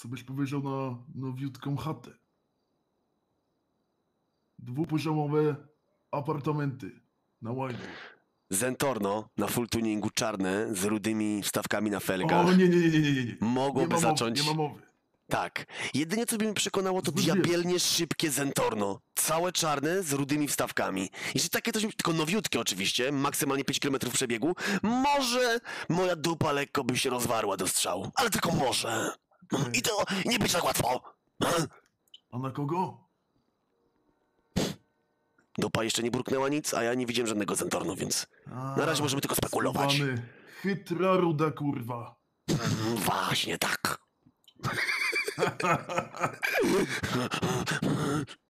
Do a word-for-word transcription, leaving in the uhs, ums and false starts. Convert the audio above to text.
Co byś powiedział na nowiutką chatę? Dwupoziomowe apartamenty na łajnie. Zentorno na full tuningu czarne z rudymi wstawkami na felgach. O nie, nie, nie, nie, nie, nie, nie. Mogłoby nie ma zacząć... Mowy, nie ma mowy. Tak. Jedynie co by mi przekonało to Zbyt wiele. diabelnie szybkie Zentorno. Całe czarne z rudymi wstawkami. Jeśli takie coś, tylko nowiutkie oczywiście, maksymalnie pięć kilometrów przebiegu, może moja dupa lekko by się rozwarła do strzału. Ale tylko może. Okej. I to nie być tak łatwo. A na kogo? Dupa jeszcze nie burknęła nic, a ja nie widziałem żadnego Zentorno, więc A, na razie możemy tylko spekulować. skubany, chytra ruda kurwa. Właśnie tak.